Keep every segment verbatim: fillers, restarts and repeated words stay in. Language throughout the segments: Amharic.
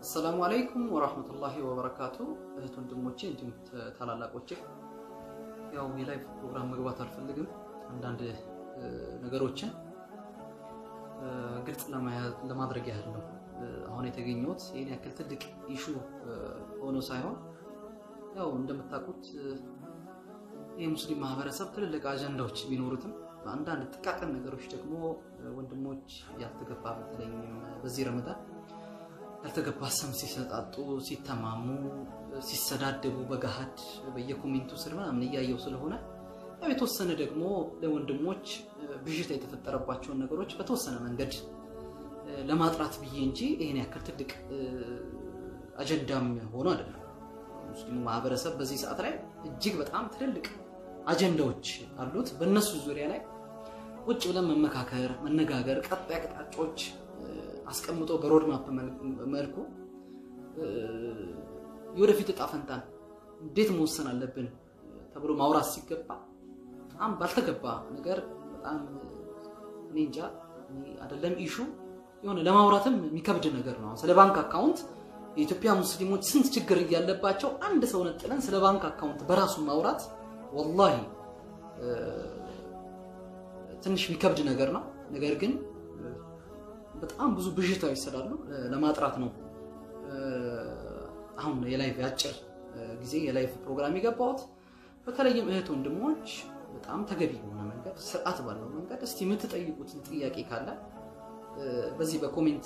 السلام عليكم ورحمة الله وبركاته. እህቱን ድሞቼ እንዲሁም ታላላቆቼ ያው የላይቭ ፕሮግራም መግባት አልፈልግም አንዳንድ ነገሮችን ግልጽ ለማድረግ ያህል ነው አሁን የተገኘሁት የኔ ያክል ትልቅ ኢሹ ሆኖ ሳይሆን ያው እንደምታውቁት የሙስሊም ማህበረሰብ ትልልቅ አጀንዳዎች ቢኖሩትም አንዳንድ ጥቃቅን ነገሮች ደግሞ ወንድሞች ያልተገባ በተለይም በዚህ ረመዳን ያልተገባ ስም ሲሰጣጡ ሲተማሙ ሲሰዳደቡ በጋሃድ በየኮሜንቱ ስር ምናምን ያያየው ስለሆነ ያው የተወሰነ ደግሞ ለወንድሞች ብዥታ የተፈጠረባቸው ነገሮች በተወሰነ መንገድ ለማጥራት ብዬ እንጂ ይሄን ያክል ትልቅ አጀንዳም ሆኖ አይደለም ሙስሊሙ ማህበረሰብ በዚህ ሰዓት ላይ እጅግ በጣም ትልልቅ አጀንዳዎች አሉት በእነሱ ዙሪያ ላይ ውጭ ብለን መመካከር መነጋገር ቀጣይ አቅጣጫዎች አስቀምጦ በሮድ ማፕ መልኩ የወደፊት ጣፈንታን እንዴት መወሰን አለብን ተብሎ ማውራት ሲገባ በጣም ባልተገባ ነገር በጣም እንጃ አይደለም ኢሹ የሆነ ለማውራትም የሚከብድ ነገር ነው ስለ ባንክ አካውንት የኢትዮጵያ ሙስሊሞች ስንት ችግር ያለባቸው አንድ ሰው ነጥለን ስለ ባንክ አካውንት በራሱ ማውራት والله ትንሽ የሚከብድ ነገር ነው ነገር ግን በጣም ብዙ ብዥታዎች ስላሉ ለማጥራት ነው አሁን የላይቭ ያጭር ጊዜ የላይቭ ፕሮግራም ይገባውት በተለይም እህት ወንድሞች በጣም ተገቢ የሆነ መንገድ ስርዓት ባለው መንገድ እስቲ የምትጠይቁት ጥያቄ ካለ በዚህ በኮሜንት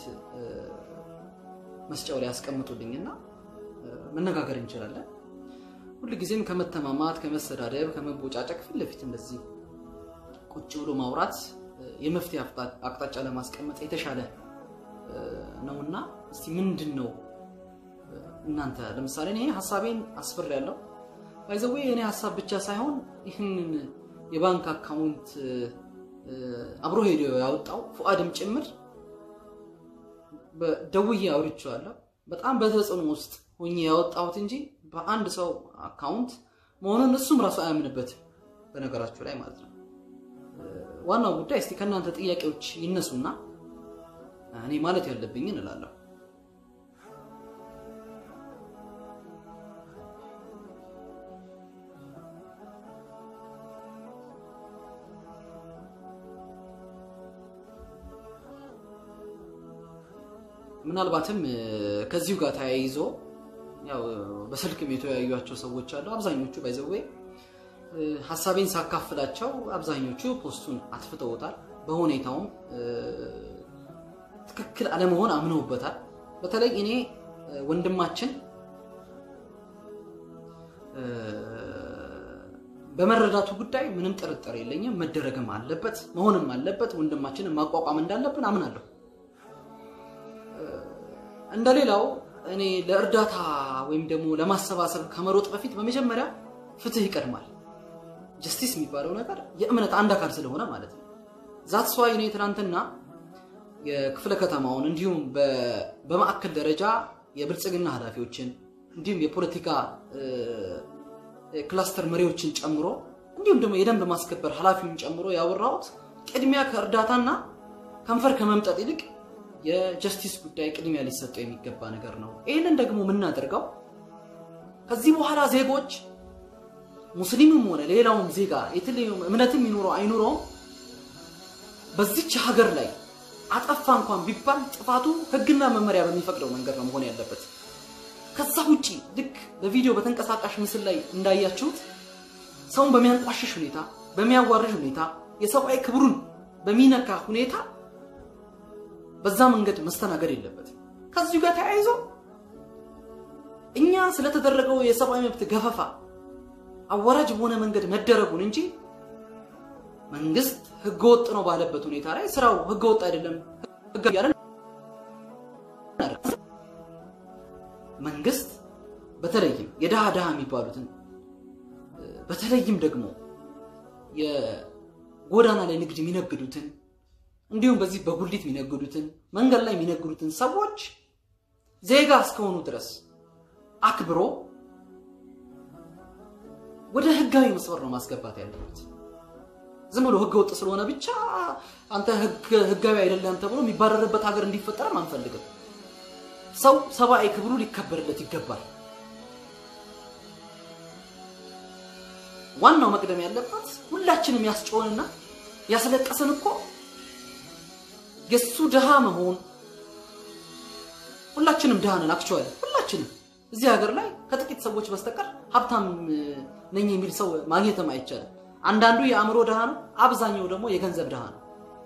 መስጫው ላይ አስቀምጡልኝና መነጋገር እንችላለን ሁሉ ጊዜም ከመተማማት ከመሰዳደብ ከመቦጫጨቅ ፊት ለፊት እንደዚህ ቁጭ ብሎ ማውራት የመፍትሄ አቅጣጫ ለማስቀመጥ የተሻለ ነውና እስቲ ምንድነው እናንተ ለምሳሌ እኔ ሐሳቤን አስፈር ያለው ባይዘው የኔ ሐሳብ ብቻ ሳይሆን ይህን የባንክ አካውንት አብሮ ሄዶ ያወጣው ፉአድም ጭምር በደውዬ አውርቻለሁ በጣም በተጽዕኖ ውስጥ ሆኜ ያወጣሁት እንጂ በአንድ ሰው አካውንት መሆኑን እሱም ራሱ አያምንበት በነገራችሁ ላይ ማለት ነው ዋናው ጉዳይ እስቲ ከናንተ ጥያቄዎች ይነሱና እኔ ማለት ያለብኝን እላለሁ ምናልባትም ከዚሁ ጋር ታያይዞ ያው በስልክም የተያዩአቸው ሰዎች አሉ አብዛኞቹ ባይዘው ሐሳቤን ሳካፍላቸው አብዛኞቹ ፖስቱን አጥፍተውታል በሁኔታውም ትክክል አለመሆን አምነውበታል በተለይ እኔ ወንድማችን በመረዳቱ ጉዳይ ምንም ጥርጥር የለኝም መደረግም አለበት መሆንም አለበት ወንድማችንን ማቋቋም እንዳለብን አምናለሁ እንደሌላው እኔ ለእርዳታ ወይም ደግሞ ለማሰባሰብ ከመሮጥ በፊት በመጀመሪያ ፍትህ ይቀድማል ጀስቲስ የሚባለው ነገር የእምነት አንድ አካል ስለሆነ ማለት ነው ዛትስ ዋይ እኔ ትናንትና የክፍለ ከተማውን እንዲሁም በማዕከል ደረጃ የብልጽግና ኃላፊዎችን እንዲሁም የፖለቲካ ክላስተር መሪዎችን ጨምሮ እንዲሁም ደግሞ የደንብ ማስከበር ኃላፊውን ጨምሮ ያወራሁት ቅድሚያ ከእርዳታና ከንፈር ከመምጠጥ ይልቅ የጀስቲስ ጉዳይ ቅድሚያ ሊሰጠው የሚገባ ነገር ነው ይሄንን ደግሞ ምን እናደርጋው ከዚህ በኋላ ዜጎች ሙስሊምም ሆነ ሌላውም ዜጋ የትኛው እምነትም ይኖረው አይኖረው በዚች ሀገር ላይ አጠፋ እንኳን ቢባል ጥፋቱ ህግና መመሪያ በሚፈቅደው መንገድ ነው መሆን ያለበት ከዛ ውጪ ልክ በቪዲዮ በተንቀሳቃሽ ምስል ላይ እንዳያችሁት ሰውን በሚያንቋሽሽ ሁኔታ በሚያዋርድ ሁኔታ የሰብአዊ ክብሩን በሚነካ ሁኔታ በዛ መንገድ መስተናገድ የለበት ከዚህ ጋር ተያይዞ እኛ ስለተደረገው የሰብአዊ መብት ገፈፋ አዋራጅ በሆነ መንገድ መደረጉን እንጂ መንግስት ህገወጥ ነው ባለበት ሁኔታ ላይ ስራው ህገወጥ አይደለም ህግ ያለን መንግስት በተለይም የዳሃ ዳሃ የሚባሉትን በተለይም ደግሞ የጎዳና ላይ ንግድ የሚነግዱትን እንዲሁም በዚህ በጉልት የሚነግዱትን መንገድ ላይ የሚነግዱትን ሰዎች ዜጋ እስከሆኑ ድረስ አክብሮ ወደ ህጋዊ መስመር ነው ማስገባት ያለበት ዝም ብሎ ህገ ወጥ ስለሆነ ብቻ አንተ ህግ ህጋዊ አይደለም ተብሎ የሚባረርበት ሀገር እንዲፈጠር አንፈልግም ሰው ሰብአዊ ክብሩ ሊከበርለት ይገባል ዋናው መቅደም ያለበት ሁላችንም ያስጮህንና ያስለቀሰን እኮ የሱ ደሃ መሆን ሁላችንም ደሃ ነን አክቹአሊ ሁላችንም እዚህ ሀገር ላይ ከጥቂት ሰዎች በስተቀር ሀብታም ነኝ የሚል ሰው ማግኘትም አይቻልም አንዳንዱ የአእምሮ ደሃ ነው አብዛኛው ደግሞ የገንዘብ ደሃ ነው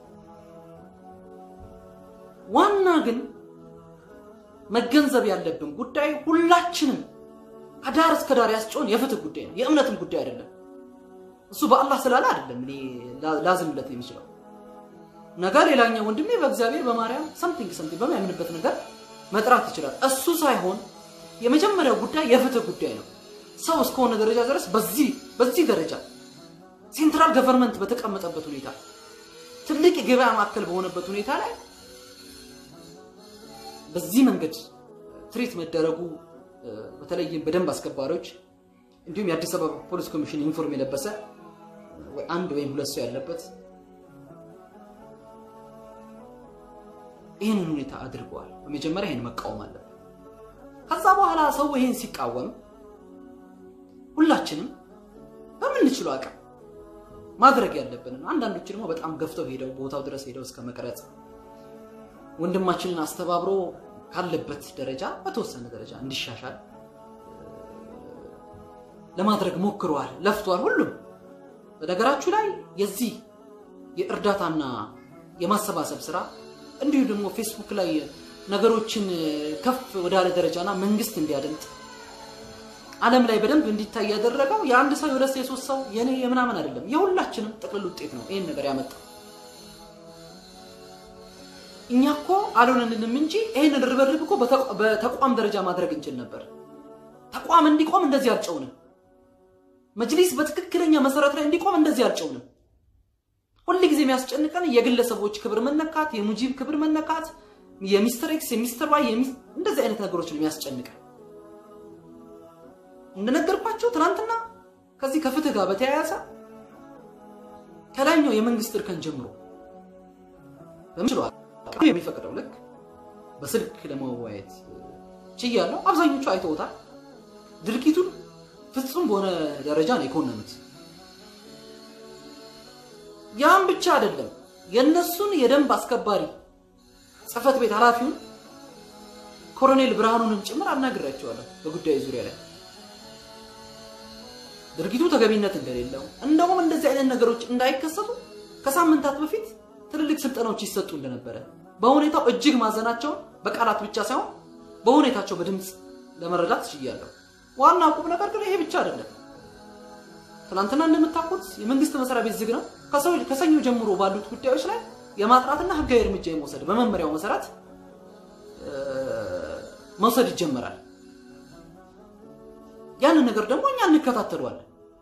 ዋና ግን መገንዘብ ያለብን ጉዳይ ሁላችንም ከዳር እስከ ዳር ያስጮን የፍትህ ጉዳይ ነው የእምነትም ጉዳይ አይደለም እሱ በአላህ ስላለ አይደለም እኔ ላዝምለት የሚችለው ነገር ሌላኛው ወንድሜ በእግዚአብሔር በማርያም something something በሚያምንበት ነገር መጥራት ይችላል እሱ ሳይሆን የመጀመሪያው ጉዳይ የፍትህ ጉዳይ ነው ሰው እስከሆነ ደረጃ ድረስ በዚህ በዚህ ደረጃ ሴንትራል ገቨርንመንት በተቀመጠበት ሁኔታ ትልቅ የገበያ ማዕከል በሆነበት ሁኔታ ላይ በዚህ መንገድ ትሪት መደረጉ በተለይም በደንብ አስከባሪዎች እንዲሁም የአዲስ አበባ ፖሊስ ኮሚሽን ኢንፎርም የለበሰ ወይ አንድ ወይ ሁለት ሰው ያለበት ይሄንን ሁኔታ አድርጓል በመጀመሪያ ይሄን መቃወም አለበት ከዛ በኋላ ሰው ይሄን ሲቃወም ሁላችንም በምንችለው አቅም ማድረግ ያለብን አንዳንዶች ደግሞ በጣም ገፍተው ሄደው ቦታው ድረስ ሄደው እስከ መቀረጽ ወንድማችንን አስተባብሮ ካለበት ደረጃ በተወሰነ ደረጃ እንዲሻሻል ለማድረግ ሞክሯል ለፍቷል ሁሉም በነገራችሁ ላይ የዚህ የእርዳታና የማሰባሰብ ስራ እንዲሁ ደግሞ ፌስቡክ ላይ ነገሮችን ከፍ ወዳለ ደረጃና መንግስት እንዲያደምጥ ዓለም ላይ በደንብ እንዲታይ ያደረገው የአንድ ሰው የሁለት ሰው የሶስት ሰው የኔ የምናምን አይደለም የሁላችንም ጥቅል ውጤት ነው ይሄን ነገር ያመጣው እኛኮ አልሆነንም እንጂ ይሄን ርብርብ እኮ በተቋም ደረጃ ማድረግ እንችል ነበር ተቋም እንዲቆም እንደዚህ አልጨውንም መጅሊስ በትክክለኛ መሰረት ላይ እንዲቆም እንደዚህ አልጨውንም ሁሉ ጊዜ የሚያስጨንቀን የግለሰቦች ክብር መነካት የሙጂብ ክብር መነካት የሚስተር ኤክስ የሚስተር ዋይ እንደዚህ አይነት ነገሮች ነው የሚያስጨንቀን እንደነገርኳችሁ ትናንትና ከዚህ ከፍትህ ጋር በተያያዘ ከላይኛው የመንግስት እርከን ጀምሮ በምችለው የሚፈቅደው ልክ በስልክ ለመወያየት ችያለሁ አብዛኞቹ አይተውታል ድርጊቱን ፍጹም በሆነ ደረጃ ነው የኮነኑት ያም ብቻ አይደለም የነሱን የደንብ አስከባሪ ጽፈት ቤት ኃላፊውን ኮሎኔል ብርሃኑንም ጭምር አናግራቸዋለሁ በጉዳዩ ዙሪያ ላይ ድርጊቱ ተገቢነት እንደሌለው እንደውም እንደዚህ አይነት ነገሮች እንዳይከሰቱ ከሳምንታት በፊት ትልልቅ ስልጠናዎች ይሰጡ እንደነበረ በሁኔታው እጅግ ማዘናቸው በቃላት ብቻ ሳይሆን በሁኔታቸው በድምጽ ለመረዳት ይችላል ዋናው ቁም ነገር ግን ይሄ ብቻ አይደለም ትናንትና እንደምታውቁት የመንግስት መስሪያ ቤት ዝግ ነው ከሰው ከሰኞ ጀምሮ ባሉት ጉዳዮች ላይ የማጥራትና ህጋዊ እርምጃ የመውሰድ በመመሪያው መሰረት መውሰድ ይጀምራል ያን ነገር ደግሞ እኛ እንከታተሏለን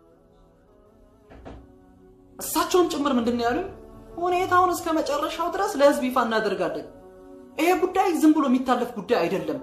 እሳቸውም ጭምር ምንድነው ያሉት ሁኔታውን እስከ መጨረሻው ድረስ ለህዝብ ይፋ እናደርጋለን ይሄ ጉዳይ ዝም ብሎ የሚታለፍ ጉዳይ አይደለም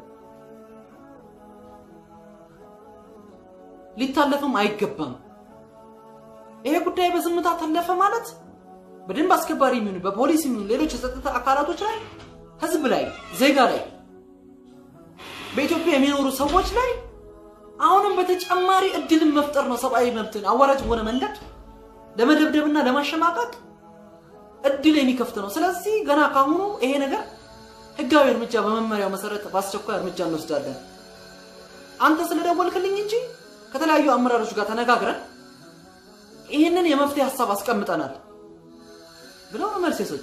ሊታለፍም አይገባም ይሄ ጉዳይ በዝምታ ታለፈ ማለት በደንብ አስከባሪ ምን በፖሊስ ምን ሌሎች የጸጥታ አካላቶች ላይ ህዝብ ላይ ዜጋ ላይ በኢትዮጵያ የሚኖሩ ሰዎች ላይ አሁንም በተጨማሪ እድል መፍጠር ነው ሰብአዊ መብትን አዋራጅ ሆነ መንገድ ለመደብደብና ለማሸማቀቅ እድል የሚከፍት ነው ስለዚህ ገና ካሁኑ ይሄ ነገር ህጋዊ እርምጃ በመመሪያው መሰረት ባስቸኳይ እርምጃ እንወስዳለን አንተ ስለደወልክልኝ እንጂ ከተለያዩ አመራሮች ጋር ተነጋግረን ይሄንን የመፍትሄ ሐሳብ አስቀምጠናል ብለው መልስ የሰጡ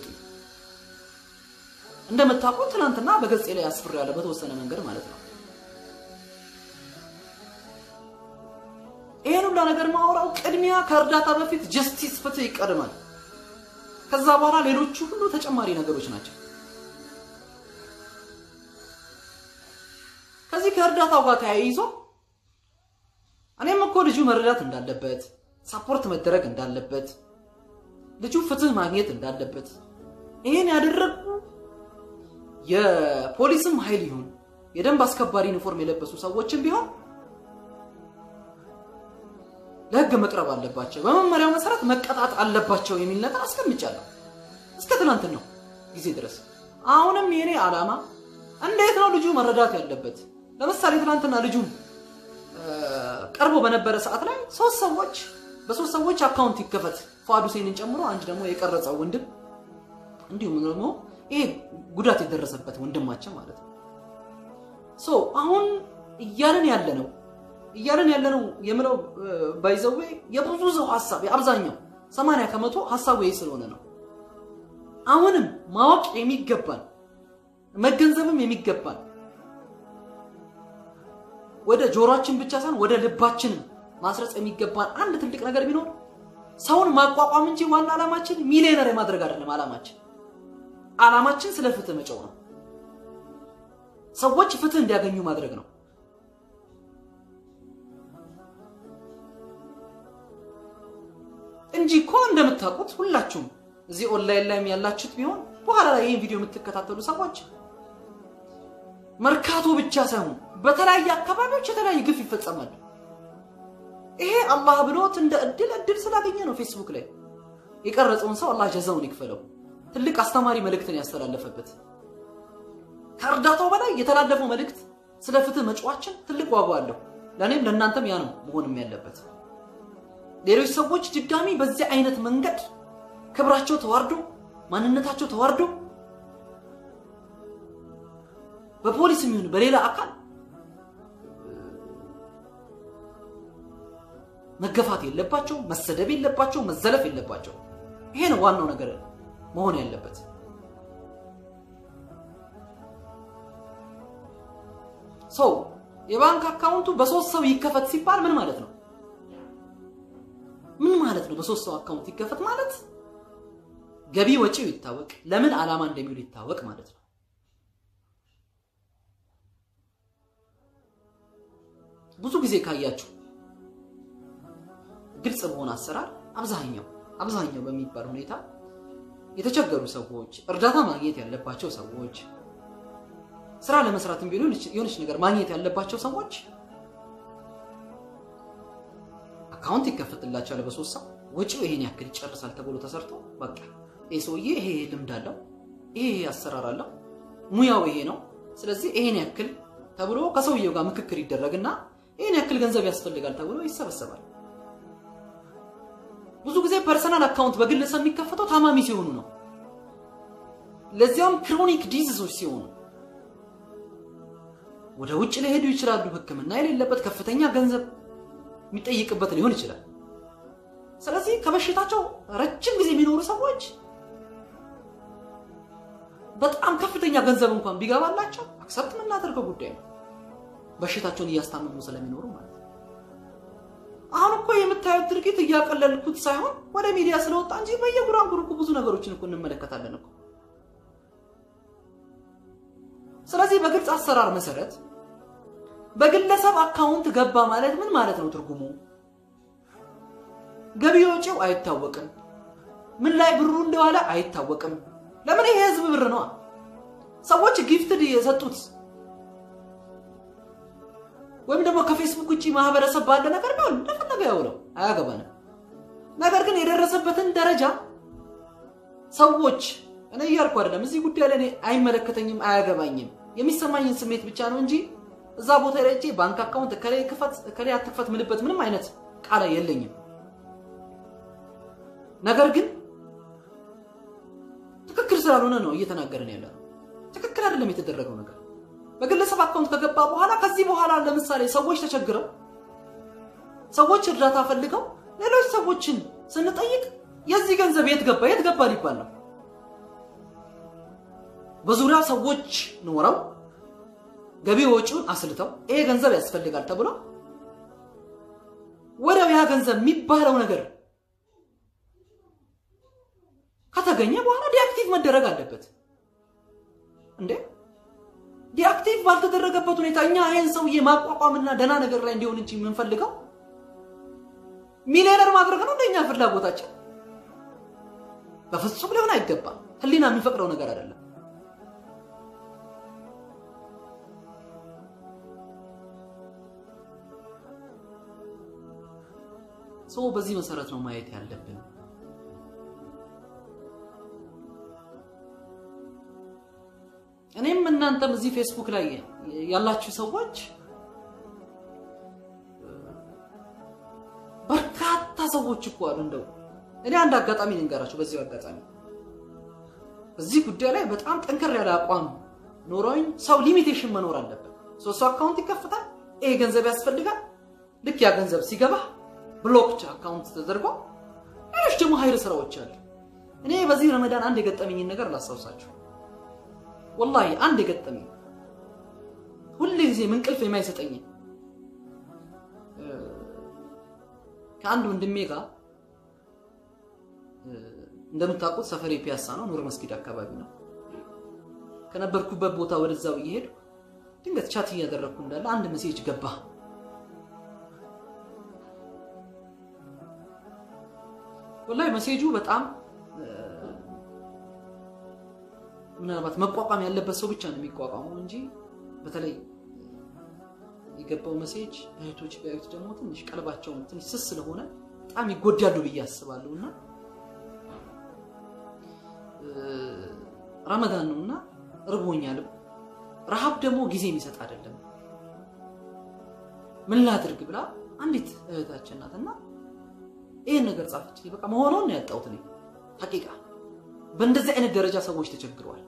እንደምታውቁት ትናንትና በገጽ ላይ ያስፈራ ያለ በተወሰነ መንገድ ማለት ነው ይሄን ሁሉ ነገር ማውራው ቅድሚያ ከእርዳታ በፊት ጀስቲስ ፍትህ ይቀድማል ከዛ በኋላ ሌሎቹ ሁሉ ተጨማሪ ነገሮች ናቸው ከዚህ ከእርዳታው ጋር ተያይዞ እኔም እኮ ልጁ መረዳት እንዳለበት ሰፖርት መደረግ እንዳለበት ልጁ ፍትህ ማግኘት እንዳለበት ይሄን ያደረጉ የፖሊስም ኃይል ይሁን የደንብ አስከባሪ ዩኒፎርም የለበሱ ሰዎችን ቢሆን ለህግ መቅረብ አለባቸው በመመሪያው መሰረት መቀጣት አለባቸው የሚል ነገር አስቀምጫለሁ እስከ ትናንት ነው ጊዜ ድረስ አሁንም የኔ አላማ እንዴት ነው ልጁ መረዳት ያለበት ለምሳሌ ትናንትና ልጁ ቀርቦ በነበረ ሰዓት ላይ ሶስት ሰዎች በሶስት ሰዎች አካውንት ይከፈት ፋዱ ሁሴንን ጨምሮ አንድ ደግሞ የቀረጸው ወንድም እንዲሁ ምን ነው ይሄ ጉዳት የደረሰበት ወንድማችን ማለት ነው ሶ አሁን እያለን ያለ ነው እያለን ያለ ነው የምለው ባይዘው የብዙ ሰው ሐሳብ የአብዛኛው ሰማንያ ከመቶ ሐሳቡ ይሄ ስለሆነ ነው አሁንም ማወቅ የሚገባን መገንዘብም የሚገባን ወደ ጆሮአችን ብቻ ሳይሆን ወደ ልባችን ማስረጽ የሚገባን አንድ ትልቅ ነገር ቢኖር ሰውን ማቋቋም እንጂ ዋና ዓላማችን ሚሊዮነር የማድረግ አይደለም ዓላማችን ዓላማችን ስለ ፍትህ መጫው ነው ሰዎች ፍትህ እንዲያገኙ ማድረግ ነው እንጂ እኮ እንደምታውቁት ሁላችሁም እዚህ ኦንላይን ላይ ያላችሁት ቢሆን በኋላ ላይ ይሄን ቪዲዮ የምትከታተሉ ሰዎች መርካቶ ብቻ ሳይሆን በተለያየ አካባቢዎች የተለያየ ግፍ ይፈጸማል ይሄ አላህ ብሎት እንደ እድል እድል ስላገኘ ነው ፌስቡክ ላይ የቀረጸውን ሰው አላህ ጀዛውን ይክፈለው ትልቅ አስተማሪ መልእክትን ያስተላለፈበት ከርዳታው በላይ የተላለፈው መልእክት ስለ ፍትህ መጫዋችን ትልቅ ዋጋ አለው ለኔም ለእናንተም ያ ነው መሆንም ያለበት ሌሎች ሰዎች ድጋሚ በዚህ አይነት መንገድ ክብራቸው ተዋርዶ ማንነታቸው ተዋርዶ በፖሊስ የሚሆን በሌላ አካል መገፋት የለባቸው መሰደብ የለባቸው መዘለፍ የለባቸው ይሄ ነው ዋናው ነገር መሆን ያለበት ሶ የባንክ አካውንቱ በሶስት ሰው ይከፈት ሲባል ምን ማለት ነው ምን ማለት ነው በሶስት ሰው አካውንት ይከፈት ማለት ገቢ ወጪው ይታወቅ ለምን ዓላማ እንደሚውል ይታወቅ ማለት ነው ብዙ ጊዜ ካያችሁ ግልጽ በሆነ አሰራር አብዛኛው አብዛኛው በሚባል ሁኔታ የተቸገሩ ሰዎች እርዳታ ማግኘት ያለባቸው ሰዎች ስራ ለመስራትም ቢሆን የሆነች ነገር ማግኘት ያለባቸው ሰዎች አካውንት ይከፈትላቸዋል በሶስት ሰው ወጪው ይሄን ያክል ይጨርሳል ተብሎ ተሰርቶ በቃ ይሄ ሰውዬ ይሄ ልምድ አለው ይሄ አሰራር አለው ሙያው ይሄ ነው ስለዚህ ይሄን ያክል ተብሎ ከሰውየው ጋር ምክክር ይደረግና ይሄን ያክል ገንዘብ ያስፈልጋል ተብሎ ይሰበሰባል ብዙ ጊዜ ፐርሰናል አካውንት በግለሰብ የሚከፈተው ታማሚ ሲሆኑ ነው ለዚያም ክሮኒክ ዲዚዞች ሲሆኑ ወደ ውጭ ለሄዱ ይችላሉ ህክምና የሌለበት ከፍተኛ ገንዘብ የሚጠይቅበት ሊሆን ይችላል ስለዚህ ከበሽታቸው ረጅም ጊዜ የሚኖሩ ሰዎች በጣም ከፍተኛ ገንዘብ እንኳን ቢገባላቸው አክሰፕት ምናደርገው ጉዳይ ነው በሽታቸውን ያስታመሙ ስለሚኖሩ ማለት ነው አሁን እኮ የምታዩት ድርጊት እያቀለልኩት ሳይሆን ወደ ሚዲያ ስለወጣ እንጂ በየጉራንጉሩ ብዙ ነገሮችን እኮ እንመለከታለን እኮ ስለዚህ በግልጽ አሰራር መሰረት በግለሰብ አካውንት ገባ ማለት ምን ማለት ነው ትርጉሙ ገቢዎቹ አይታወቅም ምን ላይ ብሩ እንደዋለ አይታወቅም ለምን ይሄ ህዝብ ብር ነው ሰዎች ጊፍትድ የሰጡት ወይም ደግሞ ከፌስቡክ ውጪ ማህበረሰብ ባለ ነገር ነው እንደፈለገ ያውለው አያገባንም ነገር ግን የደረሰበትን ደረጃ ሰዎች እኔ ያርኩ አይደለም እዚህ ጉዳይ ላይ አይመለከተኝም አያገባኝም የሚሰማኝን ስሜት ብቻ ነው እንጂ እዛ ቦታ ላይ እጪ ባንክ አካውንት ከላይ ክፈት ከላይ አትክፈት ምልበት ምንም አይነት ቃል የለኝም ነገር ግን ትክክል ስላልሆነ ነው እየተናገረን ያለው ትክክል አይደለም የተደረገው ነገር በግለሰብ አካውንት ከገባ በኋላ ከዚህ በኋላ ለምሳሌ ሰዎች ተቸግረው ሰዎች እርዳታ ፈልገው ሌሎች ሰዎችን ስንጠይቅ የዚህ ገንዘብ የት ገባ የት ገባ ሊባል ነው በዙሪያ ሰዎች ኖረው ገቢ ወጪውን አስልተው ይሄ ገንዘብ ያስፈልጋል ተብሎ ወዲያው ያ ገንዘብ የሚባለው ነገር ከተገኘ በኋላ ዲአክቲቭ መደረግ አለበት እንዴ ዲአክቲቭ ባልተደረገበት ሁኔታ እኛ ይሄን ሰውዬ ማቋቋምና ደና ነገር ላይ እንዲሆን እንጂ ምን ፈልገው ሚሊዮነር ማድረግ ነው እንደኛ ፍላጎታችን በፍጹም ሊሆን አይገባም ህሊና የሚፈቅደው ነገር አይደለም ሰው በዚህ መሰረት ነው ማየት ያለብን እኔም እናንተም እዚህ ፌስቡክ ላይ ያላችሁ ሰዎች በርካታ ሰዎች እኮ አሉ እንደው እኔ አንድ አጋጣሚ ልንገራችሁ በዚህ አጋጣሚ በዚህ ጉዳይ ላይ በጣም ጠንከር ያለ አቋም ኖሮኝ ሰው ሊሚቴሽን መኖር አለበት ሶስት አካውንት ይከፍታል ይሄ ገንዘብ ያስፈልጋል ልክ ያ ገንዘብ ሲገባ ብሎክ አካውንት ተደርጎ እሺ ደግሞ ኃይል ስራዎች አሉ እኔ በዚህ ረመዳን አንድ የገጠመኝ ነገር ላሳውሳችሁ والله አንድ የገጠመኝ ሁሉ ጊዜ እንቅልፍ የማይሰጠኝ ከአንድ ወንድሜ ጋር እንደምታውቁት ሰፈሬ ፒያሳ ነው ኑር መስጊድ አካባቢ ነው ከነበርኩበት ቦታ ወደዛው ይሄድ ድንገት ቻት እያደረኩ እንዳለ አንድ ሜሴጅ ገባ والله ሜሴጁ በጣም ምናልባት መቋቋም ያለበት ሰው ብቻ ነው የሚቋቋመው እንጂ በተለይ የገባው ሜሴጅ እህቶች ቢያዩት ደግሞ ትንሽ ቀልባቸው ትንሽ ስስ ስለሆነ በጣም ይጎዳሉ ብዬ አስባለሁና ረመዳን ነውና ርቦኛል ረሃብ ደግሞ ጊዜ የሚሰጥ አይደለም ምን ላድርግ ብላ አንዲት እህታችን ናትና ይሄን ነገር ጻፈች በቃ መሆኑን ነው ያጣሁት ነው ሐቂቃ በእንደዚህ አይነት ደረጃ ሰዎች ተቸግረዋል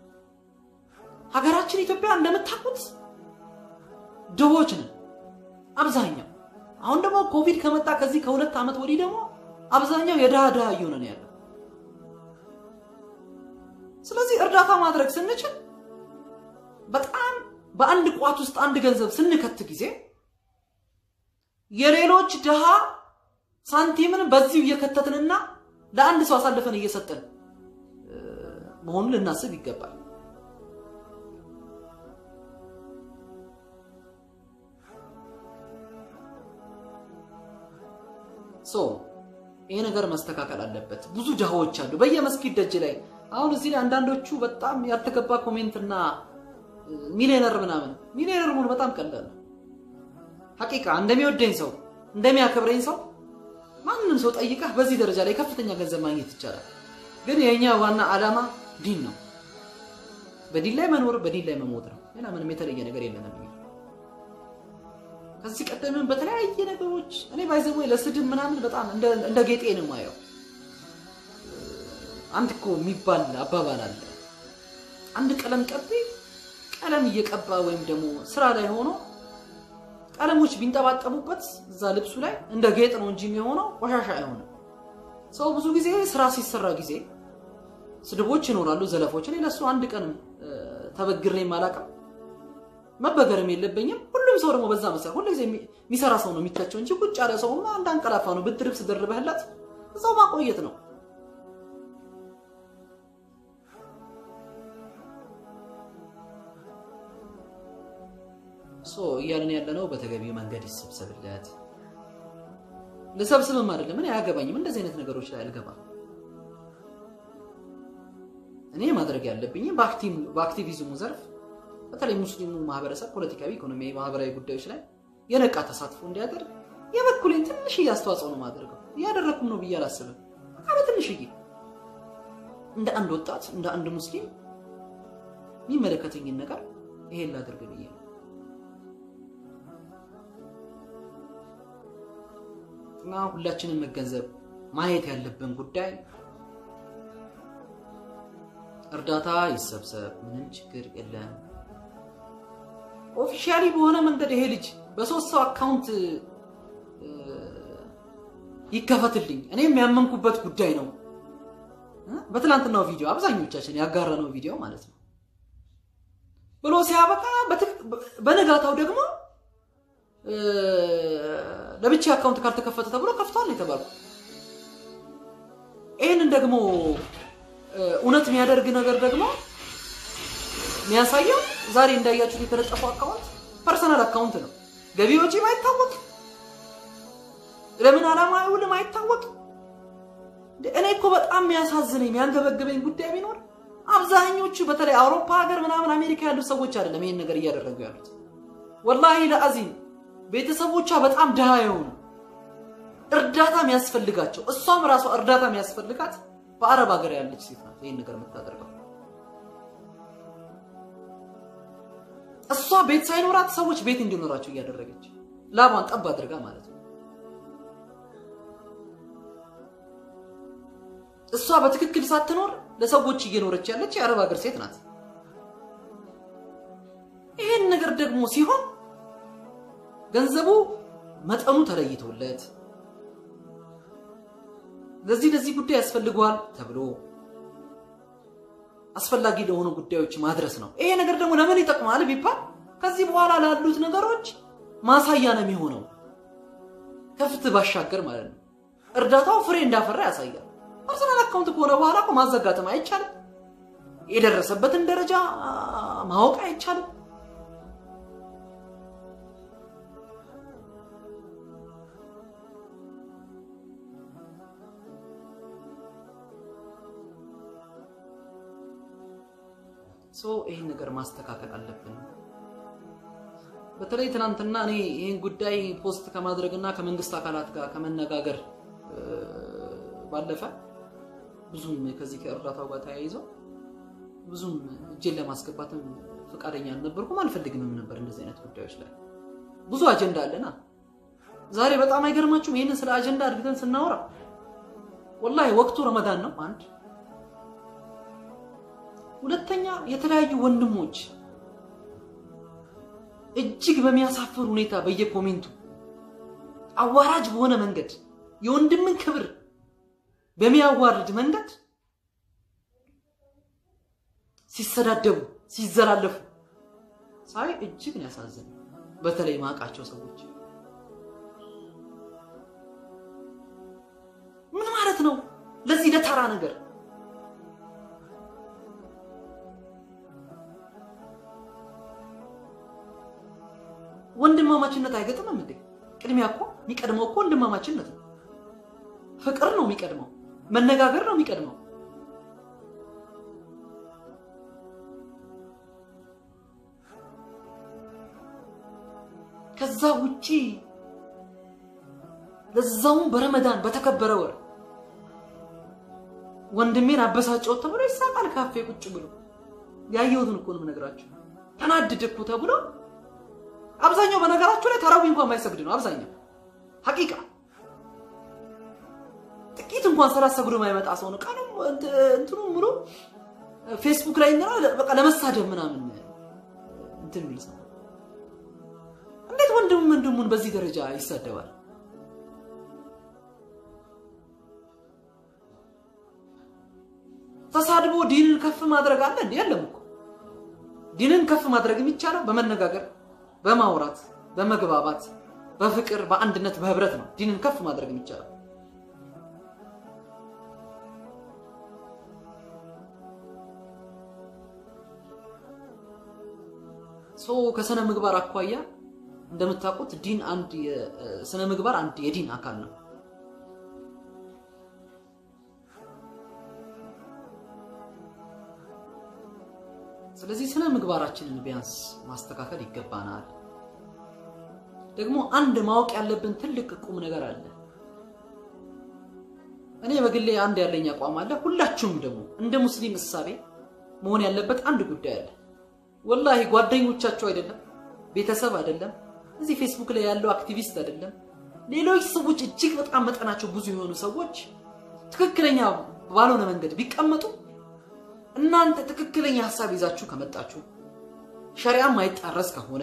ሀገራችን ኢትዮጵያ እንደምታውቁት ድሆች ነን አብዛኛው አሁን ደግሞ ኮቪድ ከመጣ ከዚህ ከሁለት አመት ወዲህ ደግሞ አብዛኛው የዳዳ ዳዳ እየሆነ ነው ያለው ስለዚህ እርዳታ ማድረግ ስንችል በጣም በአንድ ቋት ውስጥ አንድ ገንዘብ ስንከት ጊዜ የሌሎች ደሃ ሳንቲምን በዚሁ እየከተትንና ለአንድ ሰው አሳልፈን እየሰጠን መሆኑን ልናስብ ይገባል ሶ ይሄ ነገር መስተካከል አለበት ብዙ ደሃዎች አሉ በየመስጊድ ደጅ ላይ አሁን እዚህ ላይ አንዳንዶቹ በጣም ያልተገባ ኮሜንትና ሚሊዮነር ምናምን ሚሊዮነር ሙሉ በጣም ቀላል ሐቂቃ እንደሚወደኝ ሰው እንደሚያከብረኝ ሰው ማንንም ሰው ጠይቀህ በዚህ ደረጃ ላይ ከፍተኛ ገንዘብ ማግኘት ይቻላል ግን የኛ ዋና ዓላማ ዲን ነው በዲን ላይ መኖር በዲን ላይ መሞት ነው ሌላ ምንም የተለየ ነገር የለንም ከዚህ ቀደምም በተለያየ ነገሮች እኔ ባይዘው ለስድብ ምናምን በጣም እንደ እንደ ጌጤ ነው ማየው አንድ እኮ የሚባል አባባል አለ አንድ ቀለም ቀቢ ቀለም እየቀባ ወይም ደግሞ ስራ ላይ ሆኖ ቀለሞች ቢንጠባጠቡበት እዛ ልብሱ ላይ እንደ ጌጥ ነው እንጂ የሚሆነው ቆሻሻ አይሆንም ሰው ብዙ ጊዜ ስራ ሲሰራ ጊዜ ስድቦች ይኖራሉ ዘለፎች እኔ ለሱ አንድ ቀንም ተበግሬ ማላቀም መበገርም የለብኝም ሁሉም ሰው ደግሞ በዛ መሰል ሁሉ ጊዜ የሚሰራ ሰው ነው የሚታቸው እንጂ ቁጭ ያለ ሰውማ አንድ አንቀላፋ ነው ብትርብስ ደርበህላት እዛው ማቆየት ነው ሶ ያለን ያለነው በተገቢው መንገድ ይሰብሰብለት ለሰብስብም አይደለም እኔ ያገባኝም እንደዚህ አይነት ነገሮች ላይ አልገባም እኔ ማድረግ ያለብኝ በአክቲቭ በአክቲቪዝሙ ዘርፍ በተለይ ሙስሊሙ ማህበረሰብ ፖለቲካዊ ኢኮኖሚያዊ ማህበራዊ ጉዳዮች ላይ የነቃ ተሳትፎ እንዲያደርግ የበኩሌን ትንሽ ያስተዋጽኦ ነው ማድረገው ያደረኩም ነው ብዬ አላስብም አለ ትንሽ ይሄ እንደ አንድ ወጣት እንደ አንድ ሙስሊም የሚመለከተኝ ነገር ይሄን ላድርግ ብዬ እና ሁላችንም መገንዘብ ማየት ያለብን ጉዳይ እርዳታ ይሰብሰብ ምንም ችግር የለም ኦፊሻሊ በሆነ መንገድ ይሄ ልጅ በሶስት ሰው አካውንት ይከፈትልኝ እኔም ያመንኩበት ጉዳይ ነው በትላንትናው ቪዲዮ አብዛኞቻችን ያጋራነው ቪዲዮ ማለት ነው ብሎ ሲያበቃ በነጋታው ደግሞ ለብቻ አካውንት ካርት ተከፈተ ተብሎ ከፍቷል የተባለው ይሄንን ደግሞ እውነት የሚያደርግ ነገር ደግሞ የሚያሳየው ዛሬ እንዳያችሁት የተለጠፈው አካውንት ፐርሰናል አካውንት ነው ገቢዎጂ ማይታወቅ ለምን ዓላማ ይውል ማይታወቅ እኔ እኮ በጣም የሚያሳዝነኝ የሚያንገበግበኝ ጉዳይ ቢኖር አብዛኞቹ በተለይ አውሮፓ ሀገር ምናምን አሜሪካ ያሉ ሰዎች አይደለም ይሄን ነገር እያደረጉ ያሉት والله ለአዚም ቤተሰቦቿ በጣም ደሃ የሆኑ እርዳታ የሚያስፈልጋቸው እሷም ራሷ እርዳታ የሚያስፈልጋት በአረብ ሀገር ያለች ሴት ናት ይሄን ነገር የምታደርገው እሷ ቤት ሳይኖራት ሰዎች ቤት እንዲኖራቸው ያደረገች ላባን ጠብ አድርጋ ማለት ነው እሷ በትክክል ሳትኖር ለሰዎች እየኖረች ያለች የአረብ ሀገር ሴት ናት ይሄን ነገር ደግሞ ሲሆን ገንዘቡ መጠኑ ተለይቶለት ለዚህ ለዚህ ጉዳይ ያስፈልጋል ተብሎ አስፈላጊ ለሆኑ ጉዳዮች ማድረስ ነው ይሄ ነገር ደግሞ ለምን ይጠቅማል ቢባል ከዚህ በኋላ ላሉት ነገሮች ማሳያ ነው የሚሆነው ከፍት ባሻገር ማለት ነው እርዳታው ፍሬ እንዳፈራ ያሳያል ፐርሰናል አካውንት ኮነ በኋላ እኮ ማዘጋትም አይቻልም የደረሰበትን ደረጃ ማወቅ አይቻልም ሶ ይሄን ነገር ማስተካከል አለብን በተለይ ትናንትና እኔ ይሄን ጉዳይ ፖስት ከማድረግና ከመንግስት አካላት ጋር ከመነጋገር ባለፈ ብዙም ከዚህ ከእርዳታው ጋር ተያይዞ ብዙም እጄን ለማስገባትም ፍቃደኛ አልነበርኩም አልፈልግም ነበር እንደዚህ አይነት ጉዳዮች ላይ ብዙ አጀንዳ አለና ዛሬ በጣም አይገርማችሁም ይሄንን ስለ አጀንዳ አድርገን ስናወራ ወላሂ ወቅቱ ረመዳን ነው አንድ ሁለተኛ የተለያዩ ወንድሞች እጅግ በሚያሳፍር ሁኔታ በየኮሜንቱ አዋራጅ በሆነ መንገድ የወንድምን ክብር በሚያዋርድ መንገድ ሲሰዳደቡ ሲዘላለፉ ሳይ እጅግ ነው ያሳዝነው በተለይ ማቃቸው ሰዎች ምን ማለት ነው ለዚህ ለተራ ነገር ወንድማማችነት አይገጥምም እንዴ ቅድሚያ እኮ የሚቀድመው እኮ ወንድማማችነት ነው ፍቅር ነው የሚቀድመው መነጋገር ነው የሚቀድመው ከዛ ውጪ ለዛው በረመዳን በተከበረ ወር ወንድሜን አበሳጨው ተብሎ ይሳቃል ካፌ ቁጭ ብሎ ያየሁትን እኮ ነው ነገራችሁ ተናድድኩ ተብሎ አብዛኛው በነገራችሁ ላይ ተራዊ እንኳን ማይሰግድ ነው አብዛኛው ሐቂቃ ጥቂት እንኳን ሰላሰግዱ ማይመጣ ሰው ነው ቃሉ እንትኑ ሙሉ ፌስቡክ ላይ እና በቃ ለመሳደብ ምናምን እንትን የሚል ሰው እንዴት ወንድም ወንድሙን በዚህ ደረጃ ይሳደባል ተሳድቦ ዲንን ከፍ ማድረግ አለ እንዴ ያለም እኮ ዲንን ከፍ ማድረግ የሚቻለው በመነጋገር በማውራት በመግባባት በፍቅር በአንድነት በህብረት ነው ዲንን ከፍ ማድረግ የሚቻለው ሶ ከሰነ ምግባር አኳያ እንደምታውቁት ዲን አንድ የሰነ ምግባር አንድ የዲን አካል ነው ስለዚህ ሰነ ምግባራችንን ቢያንስ ማስተካከል ይገባናል ደግሞ አንድ ማወቅ ያለብን ትልቅ ቁም ነገር አለ እኔ በግሌ አንድ ያለኝ አቋም አለ ሁላችሁም ደግሞ እንደ ሙስሊም እሳቤ መሆን ያለበት አንድ ጉዳይ አለ ወላሂ ጓደኞቻችሁ አይደለም ቤተሰብ አይደለም እዚህ ፌስቡክ ላይ ያለው አክቲቪስት አይደለም ሌሎች ሰዎች እጅግ በጣም መጠናቸው ብዙ የሆኑ ሰዎች ትክክለኛ ባልሆነ መንገድ ቢቀመጡ እናንተ ትክክለኛ ሐሳብ ይዛችሁ ከመጣችሁ ሸሪዓ ማይጣረስ ከሆነ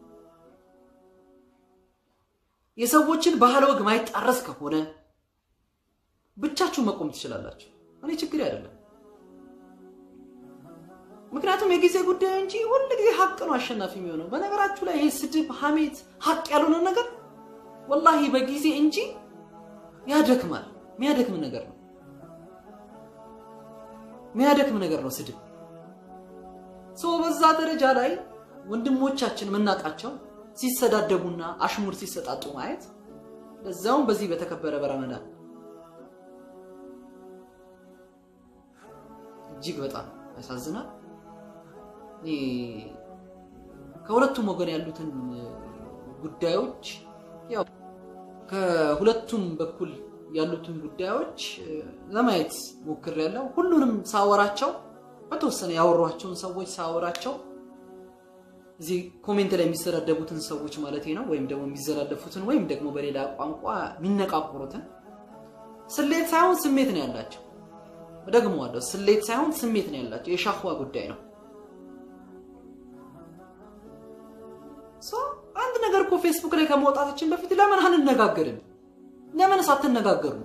የሰዎችን ባህል ወግ ማይጣረስ ከሆነ ብቻችሁ መቆም ትችላላችሁ እኔ ችግር አይደለም ምክንያቱም የጊዜ ጉዳይ እንጂ ሁሉ ጊዜ ሐቅ ነው አሸናፊ የሚሆነው በነገራችሁ ላይ ይሄ ስድብ ሐሜት ሐቅ ያልሆነ ነገር ወላሂ በጊዜ እንጂ ያደክማል የሚያደክም ነገር ነው የሚያደክም ነገር ነው ስድብ ሶ በዛ ደረጃ ላይ ወንድሞቻችን መናቃቸው ሲሰዳደቡና አሽሙር ሲሰጣጡ ማየት ለዛው በዚህ በተከበረ በረመዳን እጅግ በጣም ያሳዝናል ከሁለቱም ወገን ያሉትን ጉዳዮች ያው ከሁለቱም በኩል ያሉትን ጉዳዮች ለማየት ሞክሬያለሁ ሁሉንም ሳወራቸው በተወሰነ ያወሯቸውን ሰዎች ሳወራቸው እዚህ ኮሜንት ላይ የሚሰዳደቡትን ሰዎች ማለት ነው ወይም ደግሞ የሚዘላለፉትን ወይም ደግሞ በሌላ ቋንቋ የሚነቃቆሩትን ስሌት ሳይሆን ስሜት ነው ያላቸው ደግሞ አለው ስሌት ሳይሆን ስሜት ነው ያላቸው የሻህዋ ጉዳይ ነው ሶ አንድ ነገር እኮ ፌስቡክ ላይ ከመውጣታችን በፊት ለምን አንነጋገርም ለምን ሳትነጋገሩ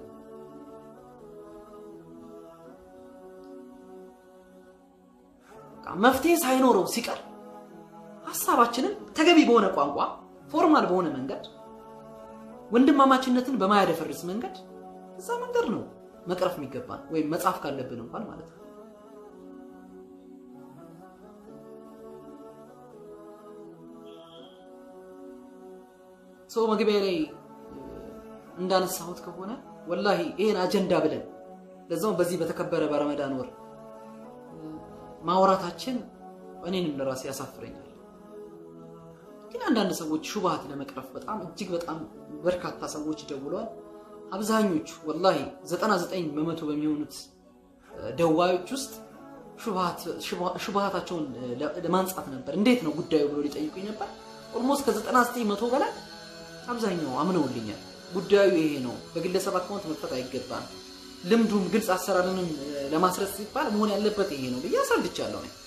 መፍትሄ ሳይኖረው ሲቀር ሐሳባችንን ተገቢ በሆነ ቋንቋ ፎርማል በሆነ መንገድ ወንድማማችነትን በማያደፈርስ መንገድ እዛ መንገድ ነው መቅረፍ የሚገባን ወይ መጻፍ ካለብን እንኳን ማለት ነው ሶ መግቢያ ላይ እንዳነሳሁት ከሆነ ወላሂ ይሄን አጀንዳ ብለን ለዛው በዚህ በተከበረ በረመዳን ወር ማውራታችን እኔንም ለራሴ ያሳፍረኛል ግን አንዳንድ ሰዎች ሹባሃት ለመቅረፍ በጣም እጅግ በጣም በርካታ ሰዎች ደውለዋል አብዛኞቹ ወላሂ ዘጠና ዘጠኝ በመቶ በሚሆኑት ደዋዮች ውስጥ ሹባሃት ሹባሃታቸውን ለማንጻት ነበር እንዴት ነው ጉዳዩ ብሎ ሊጠይቁኝ ነበር ኦልሞስት ከዘጠና ዘጠኝ በመቶ በላይ አብዛኛው አምነውልኛል ጉዳዩ ይሄ ነው በግለሰብ አካውንት መጥፋት አይገባም ልምዱም ግልጽ አሰራሩንም ለማስረጽ ሲባል መሆን ያለበት ይሄ ነው በያሳልቻለሁ ነው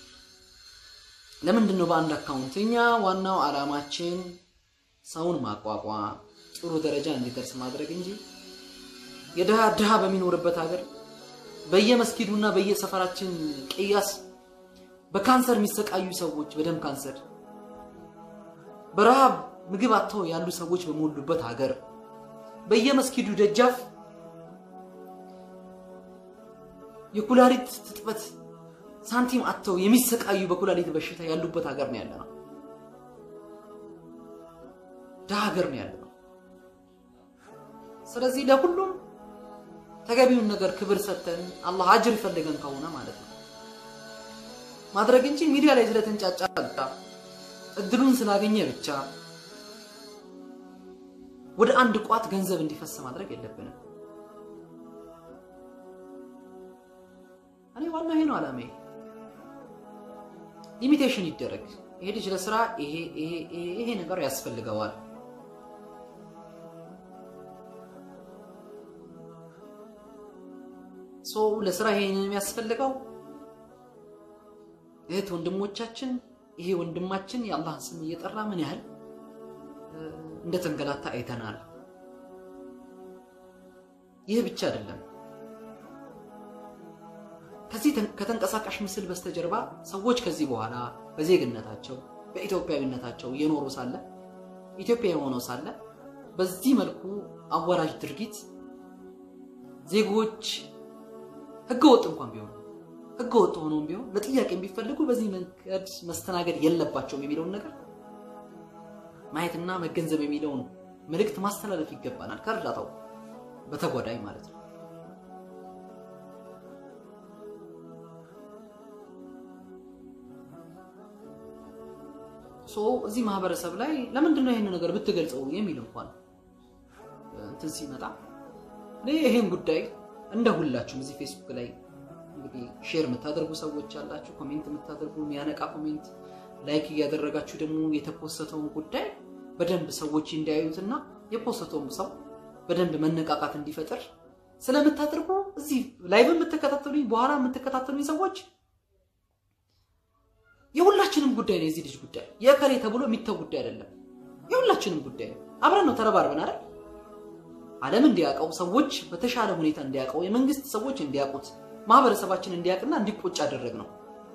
ለምን እንደው በአንድ አካውንትኛ ዋናው አላማችን ሰውን ማቋቋም ጥሩ ደረጃ እንዲደርስ ማድረግ እንጂ የደሃ ደሃ በሚኖርበት ሀገር በየመስጊዱና በየሰፈራችን ቅያስ በካንሰር የሚሰቃዩ ሰዎች በደም ካንሰር በረሃብ ምግብ አጥተው ያሉ ሰዎች በመሉበት ሀገር በየመስጊዱ ደጃፍ የኩላሊት ትጥበት ሳንቲም አጥተው የሚሰቃዩ በኩላሊት በሽታ ያሉበት ሀገር ነው ያለነው ዳ ሀገር ነው ያለነው ስለዚህ ለሁሉም ተገቢውን ነገር ክብር ሰጥተን አላህ አጅር ይፈልገን ከሆነ ማለት ነው ማድረግ እንጂ ሚዲያ ላይ ስለተንጫጫ እድሉን ስላገኘ ብቻ ወደ አንድ ቋት ገንዘብ እንዲፈስ ማድረግ የለብንም እኔ ዋና ይሄ ነው አላማዬ ሊሚቴሽን ይደረግ ይሄ ልጅ ለስራ ይሄ ይሄ ይሄ ነገር ያስፈልገዋል ሶ ለስራ ይሄንን የሚያስፈልገው እህት ወንድሞቻችን ይሄ ወንድማችን የአላህ ስም እየጠራ ምን ያህል እንደተንገላታ አይተናል ይሄ ብቻ አይደለም ከዚህ ከተንቀሳቃሽ ምስል በስተጀርባ ሰዎች ከዚህ በኋላ በዜግነታቸው በኢትዮጵያዊነታቸው የኖሩ ሳለ ኢትዮጵያዊ ሆነው ሳለ በዚህ መልኩ አዋራጅ ድርጊት ዜጎች ህገወጥ እንኳን ቢሆን ህገወጥ ሆኖም ቢሆን ለጥያቄ ቢፈልጉ በዚህ መንገድ መስተናገድ የለባቸውም የሚለው ነገር ማየትና መገንዘብ የሚለው መልእክት ማስተላለፍ ይገባናል ከርዳታው በተጓዳኝ ማለት ነው ሶ እዚህ ማህበረሰብ ላይ ለምንድን ነው ይሄን ነገር ብትገልጸው የሚል እንኳን እንትን ሲመጣ ለይሄን ጉዳይ እንደሁላችሁም እዚህ ፌስቡክ ላይ እንግዲህ ሼር መታደርጉ ሰዎች አላችሁ ኮሜንት መታደርጉ የሚያነቃ ኮሜንት ላይክ ያደረጋችሁ ደግሞ የተፖስተው ጉዳይ በደንብ ሰዎች እንዲያዩትና የፖስተው ሰው በደንብ መነቃቃት እንዲፈጠር ስለምታደርጉ እዚህ ላይቭ የምትከታተሉኝ በኋላ የምትከታተሉኝ ሰዎች የሁላችንም ጉዳይ ነው እዚህ ልጅ ጉዳይ የከሬ ተብሎ የሚተው ጉዳይ አይደለም የሁላችንም ጉዳይ አብረን ነው ተረባርበን አይደል ዓለም እንዲያቀው ሰዎች በተሻለ ሁኔታ እንዲያቀው የመንግስት ሰዎች እንዲያቁት ማህበረሰባችን እንዲያቅና እንዲቆጭ አደረግነው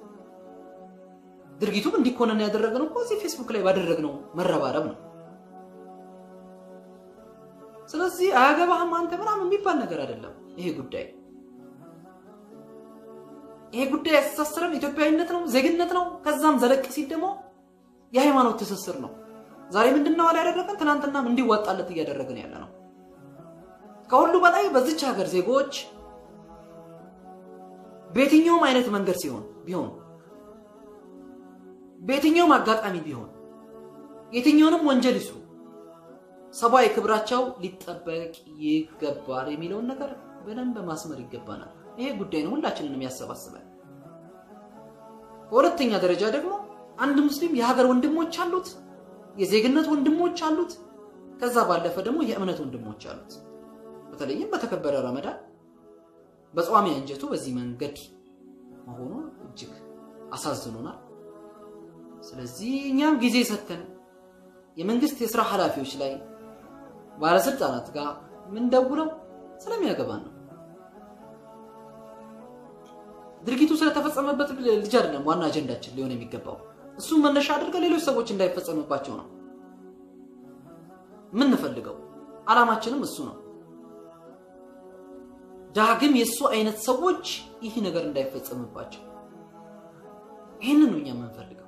ድርጊቱም እንዲኮነን ያደረግነው እኮ እዚህ ፌስቡክ ላይ ባደረግነው መረባረብ ነው ስለዚህ አያገባህም አንተ ምናምን የሚባል ነገር አይደለም ይሄ ጉዳይ ይሄ ጉዳይ ያስተሳሰረን ኢትዮጵያዊነት ነው ዜግነት ነው ከዛም ዘለቅ ሲል ደግሞ የሃይማኖት ትስስር ነው ዛሬ ምንድነው አለ ያደረገን ትናንትና እንዲዋጣለት እያደረገን ያለ ነው ከሁሉ በላይ በዚች ሀገር ዜጎች በየትኛውም አይነት መንገድ ሲሆን ቢሆን በየትኛውም አጋጣሚ ቢሆን የትኛውንም ወንጀል ይስሩ ሰባዊ ክብራቸው ሊጠበቅ ይገባል የሚለው ነገር በደንብ ማስመር ይገባናል ይሄ ጉዳይ ነው ሁላችንንም ያሰባስባል በሁለተኛ ደረጃ ደግሞ አንድ ሙስሊም የሀገር ወንድሞች አሉት የዜግነት ወንድሞች አሉት ከዛ ባለፈ ደግሞ የእምነት ወንድሞች አሉት በተለይም በተከበረ ረመዳን በጾም ያንጀቱ በዚህ መንገድ መሆኑ እጅግ አሳዝኖናል ስለዚህ እኛም ጊዜ ሰተን የመንግስት የሥራ ኃላፊዎች ላይ ባለስልጣናት ጋር ምን ደውለው ስለሚያገባን ነው ድርጊቱ ስለተፈጸመበት ልጅ አይደለም ዋና አጀንዳችን ሊሆን የሚገባው እሱ መነሻ አድርገን ሌሎች ሰዎች እንዳይፈጸምባቸው ነው ምን እንፈልገው አላማችንም እሱ ነው ዳግም የሱ አይነት ሰዎች ይሄ ነገር እንዳይፈጸምባቸው ይሄንን ነው እኛ የምንፈልገው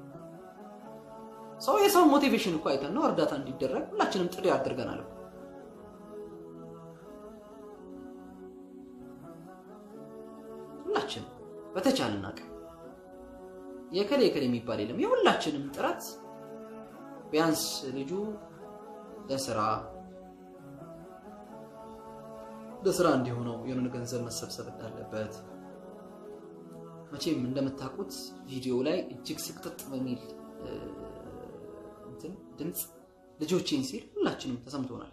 ሰው የሰው ሞቲቬሽን እኮ አይተን ነው እርዳታ እንዲደረግ ሁላችንም ጥሪ አድርገናል ሁላችንም በተቻለና ቀ የከለ የከለ የሚባል የለም የሁላችንም ጥረት ቢያንስ ልጁ ለስራ ለስራ እንዲሆነው የሆነ ገንዘብ መሰብሰብ እንዳለበት መቼም እንደምታውቁት ቪዲዮ ላይ እጅግ ስቅጥጥ በሚል እንትን ድምጽ ልጆችን ሲል ሁላችንም ተሰምቶናል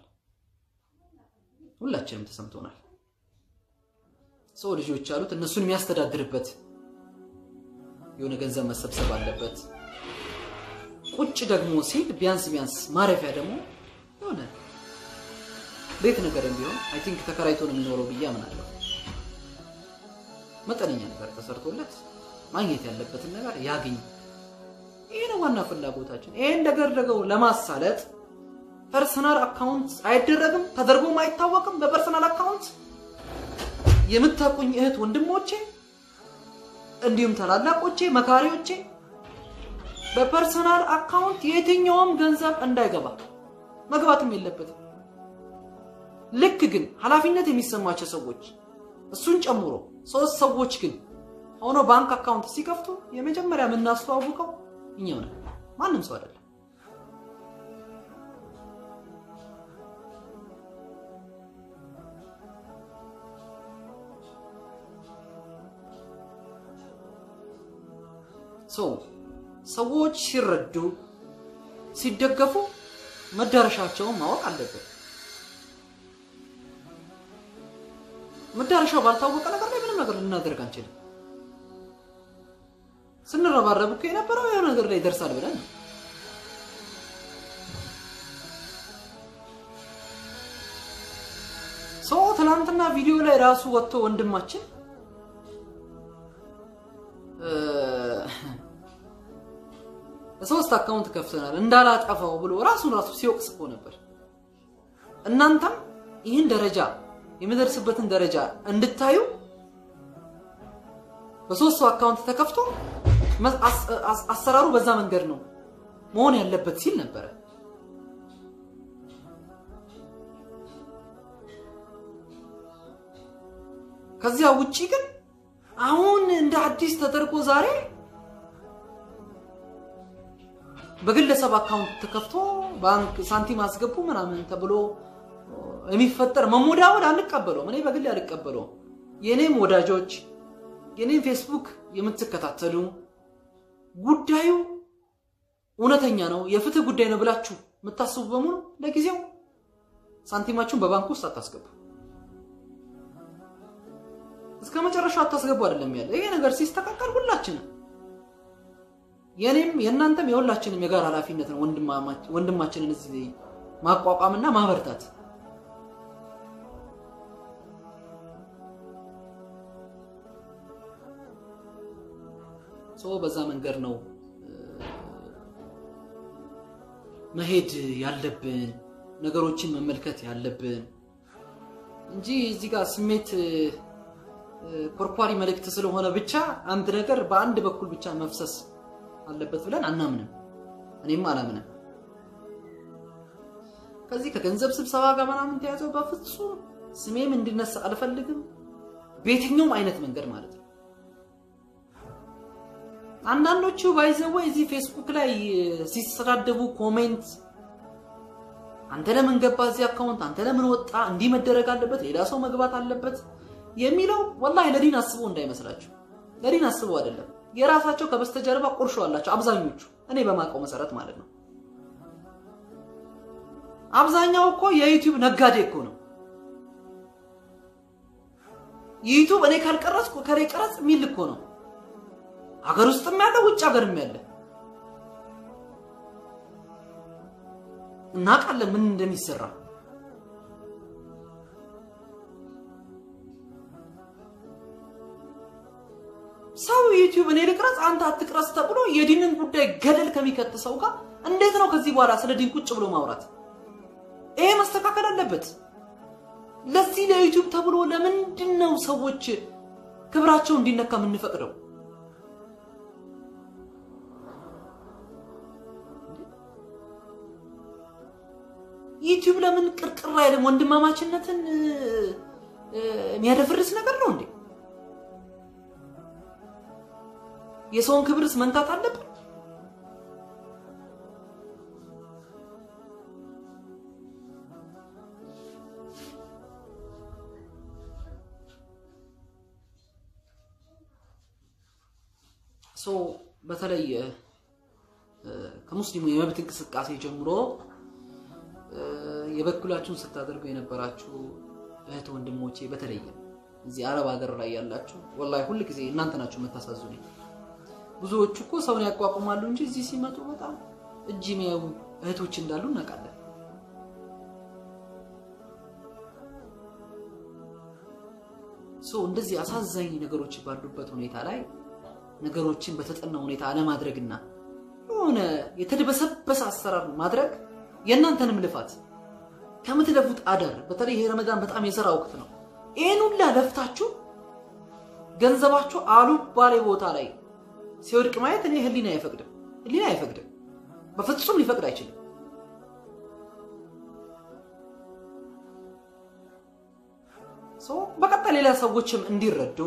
ሁላችንም ተሰምቶናል ሰው ልጆች አሉት እነሱን የሚያስተዳድርበት የሆነ ገንዘብ መሰብሰብ አለበት ቁጭ ደግሞ ሲል ቢያንስ ቢያንስ ማረፊያ ደግሞ የሆነ ቤት ነገር እንዲሆን አይ ቲንክ ተከራይቶ ነው የሚኖረው በያምናለሁ መጠነኛ ነገር ተሰርቶለት ማግኘት ያለበትን ነገር ያገኝ ይሄ ነው ዋና ፍላጎታችን ይሄን ነገር ደግሞ ለማሳለጥ ፐርሰናል አካውንት አይደረግም ተደርጎም አይታወቅም በፐርሰናል አካውንት የምታቁኝ እህት ወንድሞቼ እንዲሁም ተላላቆቼ መካሪዎቼ በፐርሰናል አካውንት የትኛውም ገንዘብ እንዳይገባ መግባትም የለበትም ልክ ግን ኃላፊነት የሚሰማቸው ሰዎች እሱን ጨምሮ ሶስት ሰዎች ግን ሆኖ ባንክ አካውንት ሲከፍቱ የመጀመሪያ ምን እናስተዋውቀው እኛው ነን ማንንም ሰው አይደለም ሶ ሰዎች ሲረዱ ሲደገፉ መዳረሻቸውን ማወቅ አለበት መዳረሻው ባልታወቀ ነገር ላይ ምንም ነገር ልናደርግ አንችልም ስንረባረብ እኮ የነበረው የሆነ ነገር ላይ ደርሳል ብለን ሰው ትናንትና ቪዲዮ ላይ ራሱ ወጥቶ ወንድማችን ሶስት አካውንት ከፍተናል እንዳላጠፋው ብሎ ራሱን ራሱ ሲወቅስ እኮ ነበር እናንተም ይሄን ደረጃ የመደርስበትን ደረጃ እንድታዩ በሶስት አካውንት ተከፍቶ አሰራሩ በዛ መንገድ ነው መሆን ያለበት ሲል ነበር ከዚያ ውጪ ግን አሁን እንደ አዲስ ተደርጎ ዛሬ በግለሰብ አካውንት ተከፍቶ ባንክ ሳንቲም አስገቡ ምናምን ተብሎ የሚፈጠር መሞዳወድ አንቀበለው እኔ በግል አልቀበለው የኔም ወዳጆች የኔም ፌስቡክ የምትከታተሉ ጉዳዩ እውነተኛ ነው የፍትህ ጉዳይ ነው ብላችሁ መታሰቡ በሙሉ ለጊዜው ሳንቲማችሁን በባንክ ውስጥ አታስገቡ እስከ መጨረሻው አታስገቡ አይደለም ያለ ይሄ ነገር ሲስተካከል ሁላችንም የኔም የናንተም የሁላችንም የጋራ ኃላፊነት ነው ወንድማማችን ወንድማችንን እዚህ ማቋቋምና ማበርታት ሶ በዛ መንገድ ነው መሄድ ያለብን ነገሮችን መመልከት ያለብን እንጂ እዚህ ጋር ስሜት ኮርኳሪ መልእክት ስለሆነ ብቻ አንድ ነገር በአንድ በኩል ብቻ መፍሰስ አለበት ብለን አናምንም እኔም አላምንም ከዚህ ከገንዘብ ስብሰባ ጋር ምናምን ተያዘው በፍጹም ስሜም እንድነሳ አልፈልግም በየትኛውም አይነት መንገድ ማለት ነው አንዳንዶቹ ባይዘው እዚህ ፌስቡክ ላይ ሲሰዳደቡ ኮሜንት አንተ ለምን ገባ እዚህ አካውንት አንተ ለምን ወጣ እንዲ መደረግ አለበት ሌላ ሰው መግባት አለበት የሚለው والله ለዲን አስቦ እንዳይመስላችሁ ለዲን አስበው አይደለም የራሳቸው ከበስተጀርባ ቁርሾ አላቸው አብዛኞቹ እኔ በማቀው መሰረት ማለት ነው አብዛኛው እኮ የዩቲዩብ ነጋዴ እኮ ነው ዩቲዩብ እኔ ካልቀረጽኩ ከሬ ቀረጽ ሚል እኮ ነው አገር ውስጥም ያለ ውጭ አገርም ያለ እና ቃል ምን እንደሚሰራ ሰው ዩቲዩብ እኔ ልቅረጽ አንተ አትቅረጽ ተብሎ የዲንን ጉዳይ ገደል ከሚከት ሰው ጋር እንዴት ነው ከዚህ በኋላ ስለ ዲን ቁጭ ብሎ ማውራት ይሄ መስተካከል አለበት ለዚህ ለዩቲዩብ ተብሎ ለምንድነው ሰዎች ክብራቸው እንዲነካ ምን ፈቅደው ዩቲዩብ ለምን ቅርቅር አይልም ወንድማማችነትን የሚያደፍርስ ነገር ነው እንዴ የሰውን ክብርስ መንካት አለበት ሶ በተለይ ከሙስሊሙ የመብት እንቅስቃሴ ጀምሮ የበኩላችሁን ስታደርጉ የነበራችሁ እህት ወንድሞቼ በተለይ እዚህ አረብ ሀገር ላይ ያላችሁ ወላሂ ሁሉ ጊዜ እናንተ ናችሁ መታሳዙኝ ብዙዎች እኮ ሰውን ያቋቁማሉ እንጂ እዚህ ሲመጡ በጣም እጅ የሚያዩ እህቶች እንዳሉ እናቃለን ሶ እንደዚህ አሳዛኝ ነገሮች ባሉበት ሁኔታ ላይ ነገሮችን በተጠና ሁኔታ አለ ማድረግና ሆነ የተደበሰበሰ አሰራር ማድረግ የናንተንም ልፋት ከምትለፉት አደር በተለይ ረመዳን በጣም የሰራ ወቅት ነው ይሄን ሁሉ ለፍታችሁ ገንዘባችሁ አሉ ባለ ቦታ ላይ ሲወድቅ ማየት እኔ ህሊና አይፈቅድም ህሊና አይፈቅድም በፍጹም ሊፈቅድ አይችልም ሶ በቀጣይ ሌላ ሰዎችም እንዲረዱ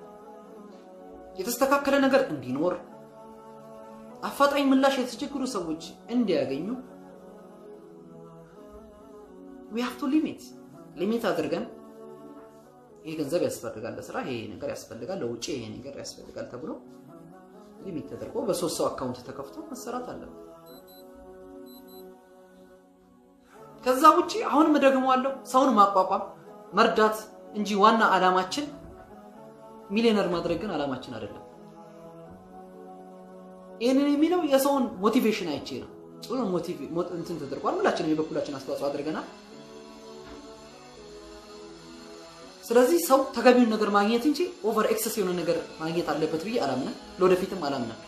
የተስተካከለ ነገር እንዲኖር አፋጣኝ ምላሽ የተቸገሩ ሰዎች እንዲያገኙ we have to limit limit አድርገን ይሄ ገንዘብ ያስፈልጋል ለስራ ይሄ ነገር ያስፈልጋል ለውጪ ይሄ ነገር ያስፈልጋል ተብሎ ሊሚት ተደርጎ በሶስት ሰው አካውንት ተከፍቶ መሰራት አለበት ከዛ ውጪ አሁንም ደግሞ አለው ሰውን ማቋቋም መርዳት እንጂ ዋና አላማችን ሚሊዮነር ማድረግ ግን አላማችን አይደለም ይሄንን የሚለው የሰውን ሞቲቬሽን አይቼ ነው ጥሩ ሞቲቭ እንትን ተደርጓል ሁላችንም የበኩላችን አስተዋጽኦ አድርገናል ስለዚህ ሰው ተገቢውን ነገር ማግኘት እንጂ ኦቨር ኤክሰስ የሆነ ነገር ማግኘት አለበት ብዬ አላምንም ለወደፊትም አላምንም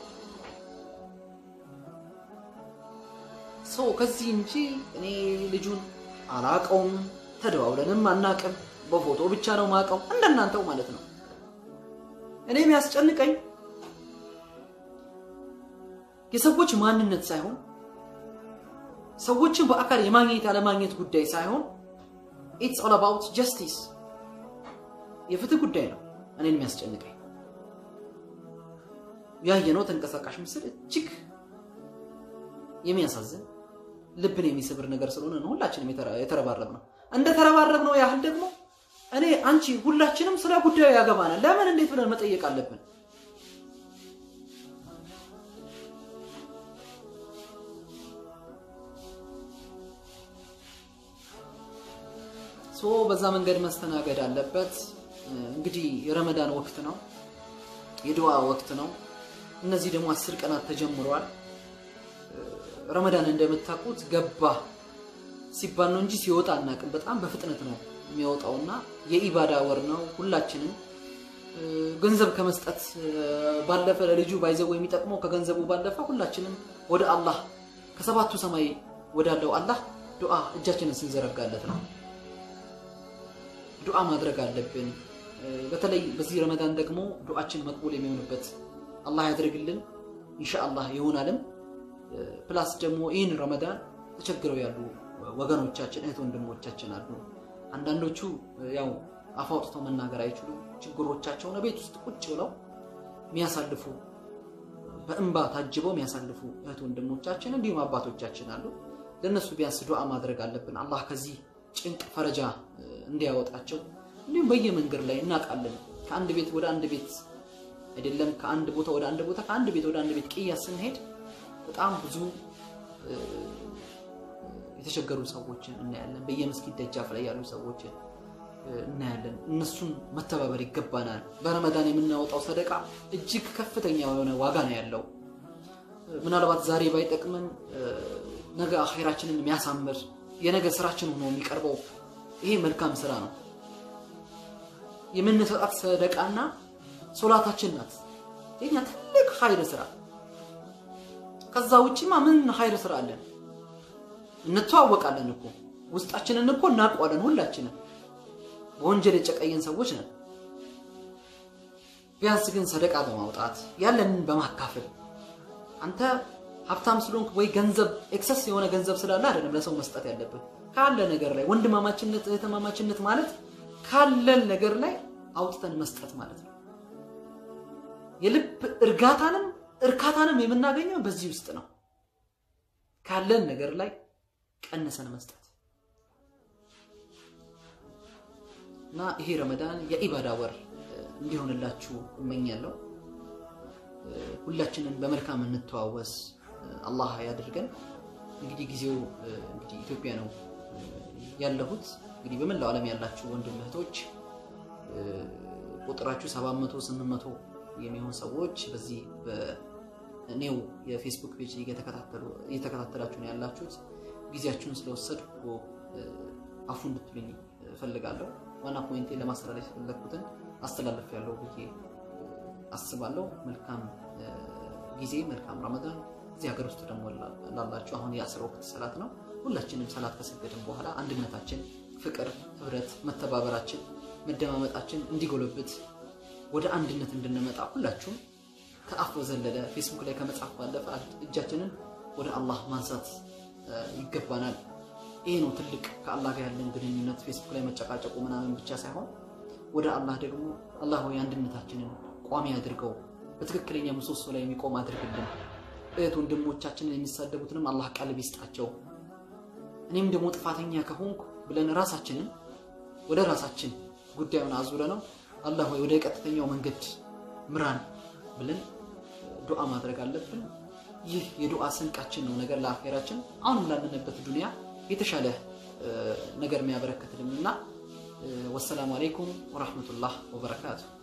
ሶ ከዚህ እንጂ እኔ ልጁን አላቀውም ተደዋውለንም አናቀም በፎቶ ብቻ ነው ማቀው እንደናንተው ማለት ነው እኔ የሚያስጨንቀኝ የሰዎች ማንነት ሳይሆን ሰዎችን በአካል የማግኘት ያለ ማግኘት ጉዳይ ሳይሆን it's all about justice የፍትህ ጉዳይ ነው እኔን የሚያስጨንቀኝ ያየነው ተንቀሳቃሽ ምስል እጅግ የሚያሳዝን ልብን የሚሰብር ነገር ስለሆነ ነው ሁላችንም የተረባረብነው እንደ ተረባረብነው ያህል ደግሞ እኔ አንቺ ሁላችንም ስለ ጉዳዩ ያገባናል ለምን እንዴት ብለን መጠየቅ አለብን ሶ በዛ መንገድ መስተናገድ አለበት እንግዲህ የረመዳን ወቅት ነው የዱዓ ወቅት ነው እነዚህ ደግሞ አስር ቀናት ተጀምሯል ረመዳን እንደምታውቁት ገባ ሲባል ነው እንጂ ሲወጣ አናቅም በጣም በፍጥነት ነው የሚወጣውና የኢባዳ ወር ነው ሁላችንም ገንዘብ ከመስጠት ባለፈ ለልጁ ባይዘው የሚጠቅመው ከገንዘቡ ባለፈ ሁላችንም ወደ አላህ ከሰባቱ ሰማይ ወዳለው አላህ ዱዓ እጃችንን ስንዘረጋለት ነው ዱዓ ማድረግ አለብን በተለይ በዚህ ረመዳን ደግሞ ዱዓችን መቅቡል የሚሆንበት አላህ ያድርግልን ኢንሻአላህ ይሆናልም ፕላስ ደግሞ ይህን ረመዳን ተቸግረው ያሉ ወገኖቻችን እህት ወንድሞቻችን አሉ አንዳንዶቹ ያው አፋውጥተው መናገር አይችሉ ችግሮቻቸው ነው ቤት ውስጥ ቁጭ ብለው የሚያሳልፉ በእንባ ታጅበው የሚያሳልፉ እህት ወንድሞቻችን እንዲሁም አባቶቻችን አሉ ለነሱ ቢያንስ ዱዓ ማድረግ አለብን አላህ ከዚህ ጭንቅ ፈረጃ እንዲያወጣቸው እንዲሁም በየመንገድ ላይ እናቃለን ከአንድ ቤት ወደ አንድ ቤት አይደለም ከአንድ ቦታ ወደ አንድ ቦታ ከአንድ ቤት ወደ አንድ ቤት ቅያስ ስንሄድ በጣም ብዙ የተቸገሩ ሰዎችን እናያለን በየመስጊድ ደጃፍ ላይ ያሉ ሰዎችን እናያለን እነሱን መተባበር ይገባናል በረመዳን የምናወጣው ሰደቃ እጅግ ከፍተኛ የሆነ ዋጋ ነው ያለው ምናልባት ዛሬ ባይጠቅመን ነገ አኺራችንን የሚያሳምር የነገ ስራችን ሆኖ የሚቀርበው ይሄ መልካም ስራ ነው የምንሰጣት ሰደቃና ሶላታችን ናት የኛ ትልቅ ኸይር ስራ ከዛ ውጪማ ምን ኸይር ስራ አለን እንተዋወቃለን እኮ ውስጣችንን እኮ እናውቀዋለን ሁላችንም በወንጀል የጨቀየን ሰዎች ነን ቢያንስ ግን ሰደቃ በማውጣት ያለንን በማካፈል አንተ ሀብታም ስለሆንክ ወይ ገንዘብ ኤክሰስ የሆነ ገንዘብ ስላለ አይደለም ለሰው መስጠት ያለብን ካለ ነገር ላይ ወንድማማችነት እህትማማችነት ማለት ካለን ነገር ላይ አውጥተን መስጠት ማለት ነው የልብ እርጋታንም እርካታንም የምናገኘው በዚህ ውስጥ ነው ካለን ነገር ላይ ቀንሰን መስጠት እና ይሄ ረመዳን የኢባዳ ወር እንዲሆንላችሁ እመኛለሁ ሁላችንን በመልካም እንተዋወስ አላህ ያድርገን እንግዲህ ጊዜው እንግዲህ ኢትዮጵያ ነው ያለሁት እንግዲህ በመላው ዓለም ያላችሁ ወንድም እህቶች ቁጥራችሁ ሰባት መቶ ስምንት መቶ የሚሆን ሰዎች በዚህ በኔው የፌስቡክ ፔጅ እየተከታተሉ እየተከታተላችሁ ነው ያላችሁት ጊዜያችሁን ስለወሰድኩ አፉ እንድትሉኝ ፈልጋለሁ ዋና ፖይንቴ ለማስተላለፍ ፈለኩትን አስተላልፍ ያለው ብዬ አስባለሁ መልካም ጊዜ መልካም ረመዳን እዚህ ሀገር ውስጥ ደግሞ ላላችሁ አሁን የአስር ወቅት ሰላት ነው ሁላችንም ሰላት ከሰገድን በኋላ አንድነታችን ፍቅር ህብረት መተባበራችን መደማመጣችን እንዲጎለብት ወደ አንድነት እንድንመጣ ሁላችሁም ከአፍ ወዘለለ ፌስቡክ ላይ ከመጻፍ ባለፈ እጃችንን ወደ አላህ ማንሳት ይገባናል ይሄ ነው ትልቅ ከአላህ ጋር ያለን ግንኙነት ፌስቡክ ላይ መጨቃጨቁ ምናምን ብቻ ሳይሆን ወደ አላህ ደግሞ አላህ ሆይ አንድነታችንን ቋሚ አድርገው በትክክለኛ ምሰሶ ላይ የሚቆም አድርግልን እህት ወንድሞቻችንን የሚሳደቡትንም አላህ ቀልብ ይስጣቸው እኔም ደግሞ ጥፋተኛ ከሆንኩ ብለን ራሳችንን ወደ ራሳችን ጉዳዩን አዙረነው አላህ ሆይ ወደ ቀጥተኛው መንገድ ምራን ብለን ዱዓ ማድረግ አለብን ይህ የዱዓ ስንቃችን ነው ነገር ለአኺራችን አሁን ላለንበት ዱንያ የተሻለ ነገር የሚያበረክትልንና ወሰላሙ አለይኩም ወራህመቱላህ ወበረካቱ